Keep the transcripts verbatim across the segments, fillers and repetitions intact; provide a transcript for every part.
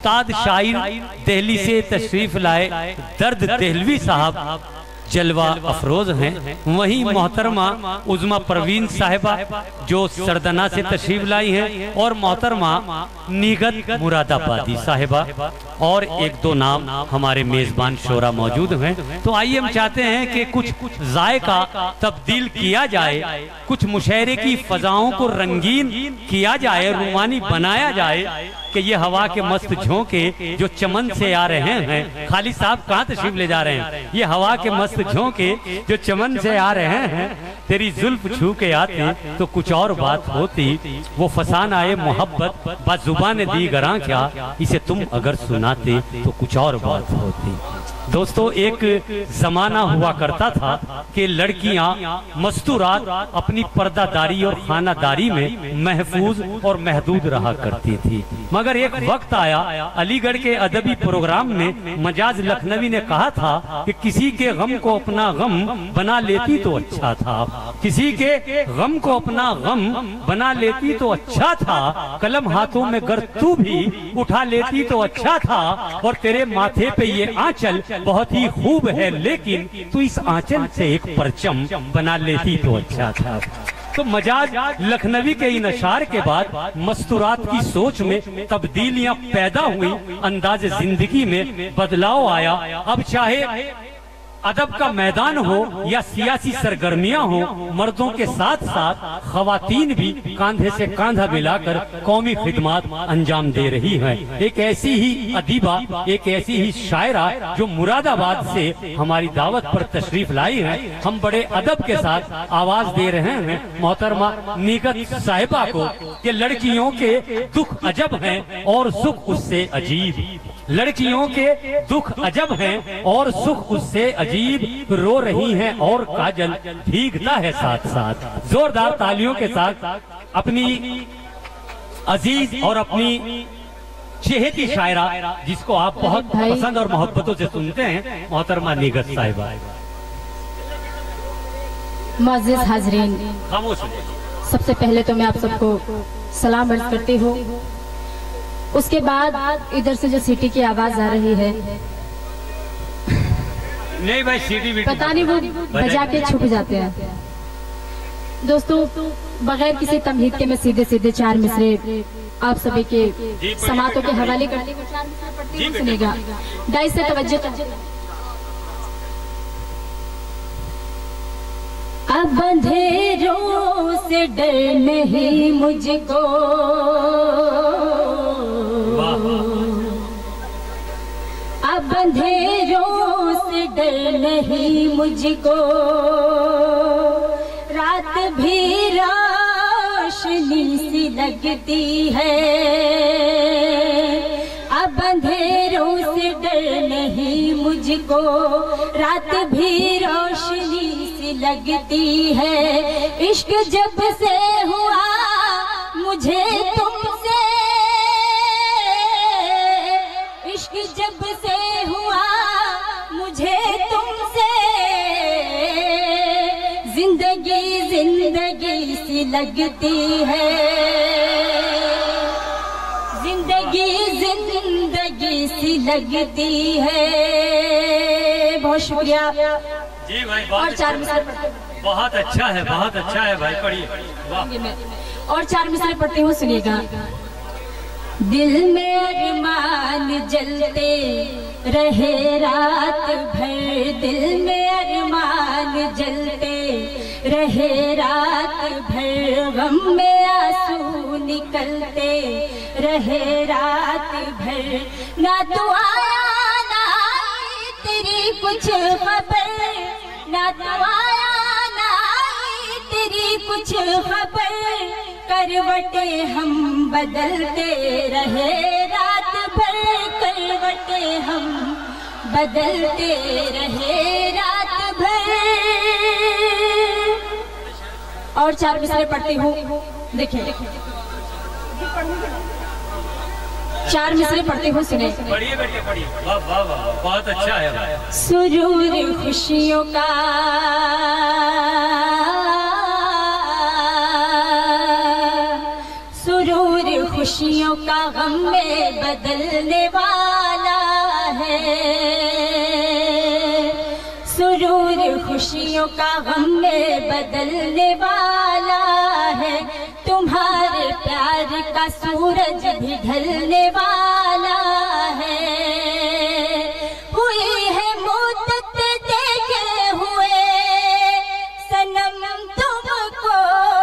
उस्ताद शायर दिल्ली से तशरीफ लाए दर्द देहलवी साहब जलवा अफरोज हैं। वहीं मोहतरमा उज़मा परवीन साहिबा जो सरदना से तशरीफ लाई हैं, और मोहतरमा निगत मुरादाबादी साहिबा, और एक दो नाम हमारे मेजबान शोरा मौजूद हैं। तो आइए हम चाहते हैं कि कुछ जायका तब्दील किया जाए, कुछ मुशायरे की फजाओं को रंगीन किया जाए, रूमानी बनाया जाए कि ये हवा के मस्त झोंके जो चमन से आ रहे हैं। खाली साहब कहाँ तशरीफ ले जा रहे हैं? ये हवा के मस्त झोंके जो चमन से आ रहे हैं, तेरी जुल्फ छू के आते तो कुछ और बात होती। वो फसान आए मोहब्बत बाजुबान दी गरा क्या, इसे तुम अगर सुनाते तो कुछ और बात होती। दोस्तों, एक जमाना हुआ करता था कि लड़कियां मस्तूरात अपनी पर्दादारी और खानादारी में महफूज और महदूद रहा करती थी। मगर एक वक्त आया, अलीगढ़ के अदबी प्रोग्राम में मजाज लखनवी ने कहा था कि किसी के गम को अपना गम बना लेती तो अच्छा था, किसी के गम को अपना गम बना लेती तो अच्छा था, कलम हाथों में गर तू भी उठा लेती तो अच्छा था, और तेरे माथे पे ये आंचल बहुत ही खूब है, लेकिन तू इस आंचल से एक परचम बना लेती तो अच्छा था। तो मजाज लखनवी के इन अशार के बाद मस्तूरात की सोच में तब्दीलियां पैदा हुई, अंदाज जिंदगी में बदलाव आया। अब चाहे अदब का मैदान हो या सियासी सरगर्मियां हो, मर्दों के साथ साथ खवातीन भी कांधे से कांधा मिलाकर कौमी खिदमत अंजाम दे रही हैं। एक ऐसी ही अदीबा, एक ऐसी ही शायरा जो मुरादाबाद से हमारी दावत पर तशरीफ लाई है, हम बड़े अदब के साथ आवाज दे रहे हैं मोहतरमा निगत साहिबा को कि लड़कियों के दुख अजब हैं और सुख उससे अजीब, लड़कियों के दुख अजब हैं और सुख उससे अजीब, रो रही हैं और काजल भीगता है साथ साथ। जोरदार तालियों के साथ अपनी अजीज और अपनी चहेती शायरा, जिसको आप बहुत पसंद और मोहब्बतों से सुनते हैं, मोहतरमा निगत साहिबा। मुअज़्ज़िज़ हाज़रीन, खामोश। सबसे पहले तो मैं आप सबको सलाम अर्ज़ करती हूँ। उसके बाद इधर से जो सीटी की आवाज आ रही है, नहीं भाई, सीटी पता नहीं वो बजा के छुप जाते हैं। दोस्तों, बगैर किसी तमहीद के मैं सीधे सीधे चार मिसरे आप सभी के समातों के हवाले करती हूँ। चार मिसरे पढ़ती हूँ, सुनिएगा डाई से तवज्जो। अब अंधेरों से डर नहीं मुझको, अब अंधेरों से डर नहीं मुझको, रात भी रोशनी सी लगती है। अब अंधेरों से डर नहीं मुझको, रात भी रोशनी सी लगती है। इश्क जब से हुआ मुझे तुमसे, इश्क जब से हुआ मुझे तुमसे, जिंदगी जिंदगी सी लगती है, जिंदगी जिंदगी सी लगती है। बहुत शुक्रिया जी भाई, और चार मिसरे बहुत अच्छा है, बहुत अच्छा है भाई, पढ़िए। और चार मिसरे पढ़ती हूँ, सुनिएगा। दिल में अरमान जलते रहे रात भर, दिल में अरमान जलते रहे रात भर, गम में आंसू निकलते रहे रात भर। ना तू आया ना आई तेरी कुछ खबर, ना तू आया ना आई तेरी कुछ खबर, करवटे हम बदलते रहे रात भर, करवटे हम बदलते रहे रात भर। और चार मिसरे पढ़ती हूँ, देखिए चार मिसरे पढ़ती हूँ, सुने। पढ़िए पढ़िए पढ़िए, वाह वाह वाह, बहुत अच्छा है। सुरूर खुशियों का खुशियों का गम में बदलने वाला है, सुरूर खुशियों का गम में बदलने वाला है, तुम्हारे प्यार का सूरज भी ढलने वाला है। हुई है मुद्दत देखे हुए सनम तुमको,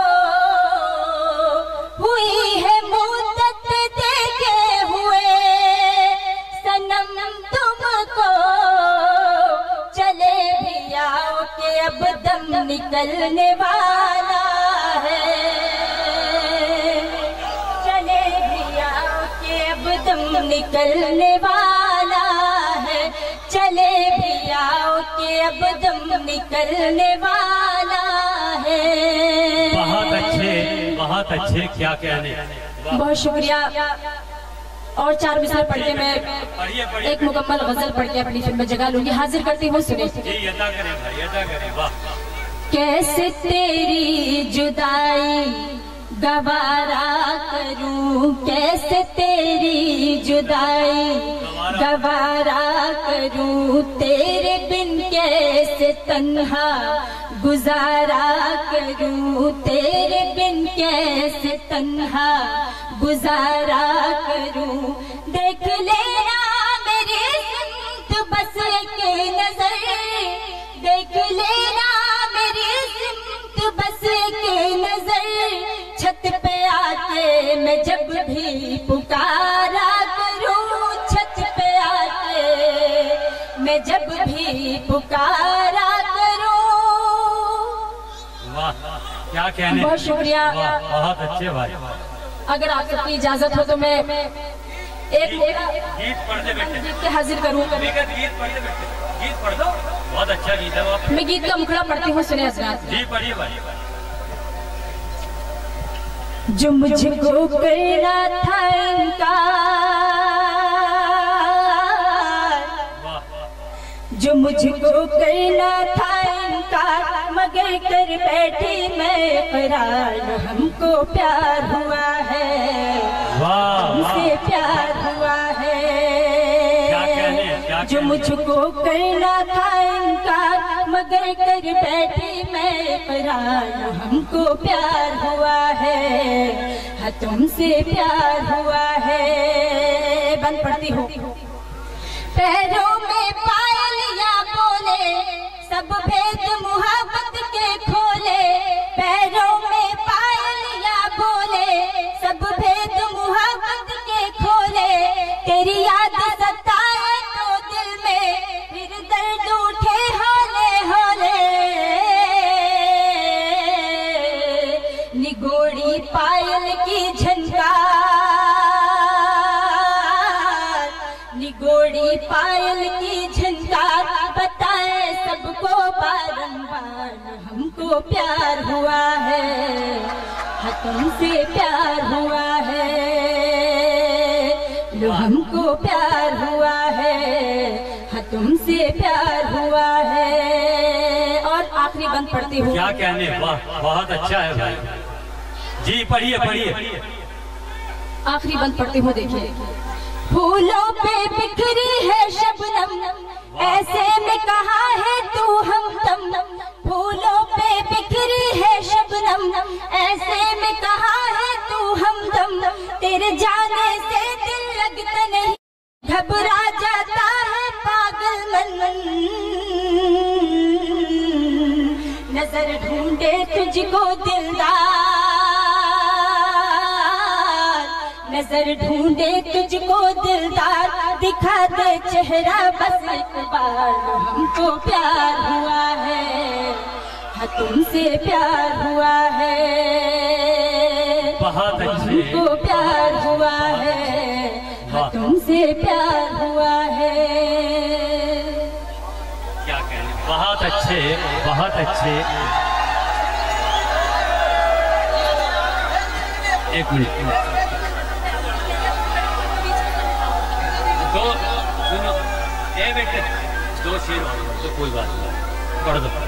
हुई है मुद्दत देखे हुए सनम तुमको, चले भी आओ के अब दम निकलने वाला है, चले भी आओ के अब दम निकलने वाला है, चले भी आओ के अब दम निकलने वाला है। बहुत अच्छे, बहुत अच्छे, क्या कहने। बहुत शुक्रिया। और चार मिसाल पढ़ के मैं एक मुकम्मल गजल पढ़ के अपनी फिल्म में जगह लूंगी। हाजिर करती हूँ, सुने। कैसे तेरी जुदाई गवारा करूं, कैसे तेरी जुदाई गवारा करूं, तेरे बिन कैसे तन्हा गुजारा करूं, तेरे बिन कैसे तन्हा गुजारा करूं। देख लेना मेरी सिमत बस एक नजर, देख लेना मेरी सिमत बस एक नजर, छत पे आके मैं जब भी पुकारा करूं, छत पे आके मैं जब भी पुकारा करूं। वाह, क्या कहने। बहुत शुक्रिया। बहुत अच्छे भाई। अगर आप सबकी इजाजत हो तो मैं एक गीत पढ़ दे बेटे, गीत के हाजिर करूँ। गीत पढ़ दे बेटे, गीत पढ़ दो, बहुत अच्छा गीत है वो। मैं गीत का मुखड़ा पढ़ती हूँ, सुने हजरात। जी पढ़िए भाई। जो मुझको करना था इनकार, जो मुझको करना था इनकार, मगर कर बैठी मैं इकरार, हमको प्यार हुआ है, हमसे प्यार हुआ है। क्या कहने, क्या जो मुझको करना था इनकार, मगर कर बैठी मैं इकरार, हमको प्यार हुआ है, हाँ तुमसे प्यार हुआ है। बंद पढ़ती हूँ। पैरों में पायलियां बोले, सब भेद मुहब्बत के खोले, पैरों में पायलियां बोले, सब भेद मुहब्बत के खोले, तेरी याद सताए तो दिल में फिर दर्द उठे हौले हौले, निगोड़ी पायल की झनकार, निगोड़ी पायल की झनकार, बताए सबको बारंबार, हमको प्यार हुआ है, हाँ तुमसे प्यार हुआ है, लो हमको प्यार हुआ है, हाँ तुमसे प्यार हुआ है। और आखिरी बंद पढ़ती हूँ। क्या कहने। वाह, बहुत अच्छा है भाई। जी पढ़िए पढ़िए। आखिरी बंद पढ़ती हूँ, देखिए। फूलों पे बिखरी है शबनम, ऐसे में कहा है तू हमदम, फूलों पे बिखरी है शबनम, ऐसे में कहा है तू हमदम, तेरे जाने से दिल लगता नहीं, घबरा जाता है पागल मन, नजर ढूंढे तुझको दिलदार, नजर ढूंढे तुझको दिलदार, दिखा दे चेहरा बस एक बार, हमको प्यार हुआ है, हाँ तुमसे प्यार हुआ है, बहुत अच्छे। हमको प्यार हुआ है, हाँ तुमसे प्यार हुआ है। क्या कहने। बहुत अच्छे, बहुत अच्छे। एक मिनट, दो सुनो, ए बेटे दो शेर और तो कोई बात नहीं, पढ़ दो।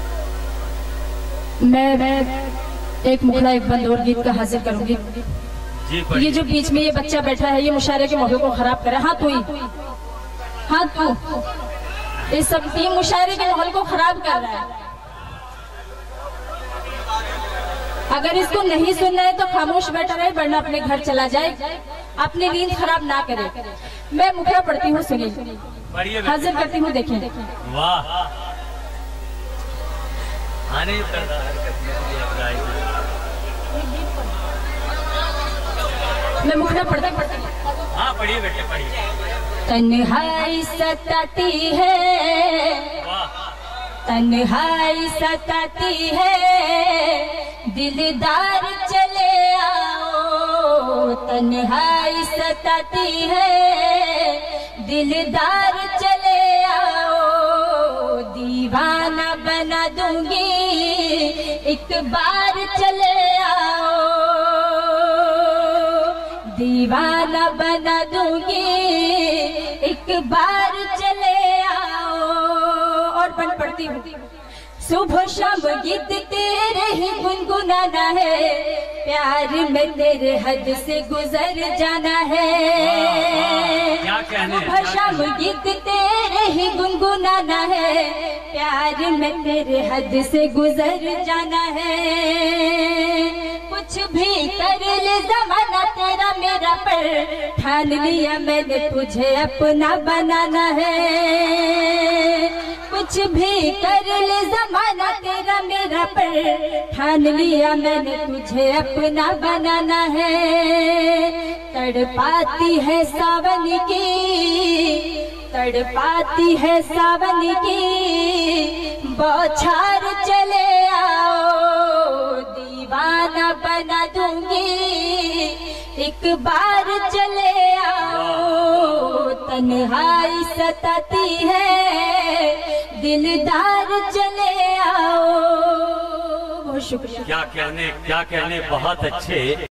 मैं मैं एक मुखड़ा एक बंद और गीत का हाजिर करूंगी। ये जो बीच में ये बच्चा बैठा है, ये मुशायरे के मौके को खराब करे। हाँ तू ही, हाँ तू, ये सब टीम मुशायरे के माहौल को खराब कर रहा है। अगर इसको नहीं सुनना है तो खामोश बैठा रहे, वरना अपने घर चला जाए, अपनी नींद खराब ना करे। मैं मुखिया पढ़ती हूँ, सुनिए, हाजिर करती हूँ, देखें। वाह, मैं मुखिया पढ़ती पढ़ती हाँ पढ़िए बेटे पढ़िए। तन्हाई सताती है, तन्हाई सताती है, दिलदार चले आओ। तन्हाई सताती है, दिलदार चले आओ। दीवाना बना दूंगी, एक बार चले आओ। दीवाना बना दूंगी, एक बार चले आओ। और बन पड़ती हूँ। सुबह शाम गीत तेरे ही गुनगुनाना है, प्यार में तेरे हद से गुजर जाना है। सुबह शाम गीत तेरे ही गुनगुनाना है, प्यार में तेरे हद से गुजर जाना है। कुछ भी कर ले ज़माना तेरा मेरा, पर ठान लिया मैंने तुझे अपना बनाना है। कुछ भी कर ले ज़माना तेरा मेरा, पर ठान लिया मैंने तुझे अपना बनाना है। तड़पाती है सावन की, तड़पाती है सावन की, बौछार चले आओ। दीवाना बना दूंगी, एक बार चले आओ। तन्हाई सताती है, दिलदार चले आओ। बहुत शुक्रिया। क्या कहने, क्या कहने, बहुत अच्छे।